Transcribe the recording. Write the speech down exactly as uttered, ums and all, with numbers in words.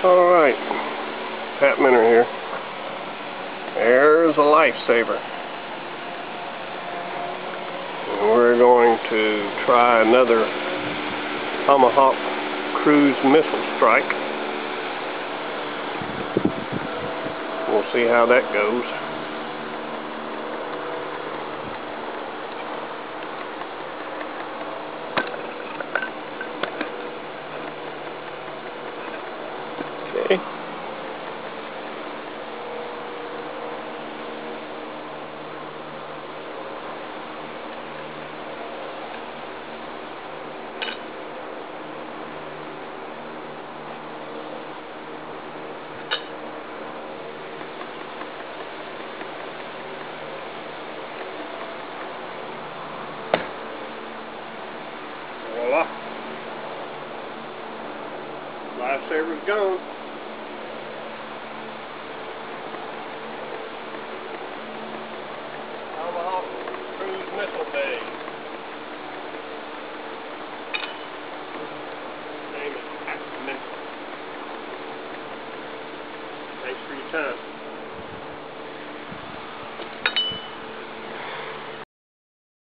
Alright, Pat Minner here. There's a lifesaver. And we're going to try another Tomahawk cruise missile strike. We'll see how that goes. Okay. Voila. Lifesaver's gone. Tomahawk cruise missile bay. Name is Pat Minner. Thanks for your time.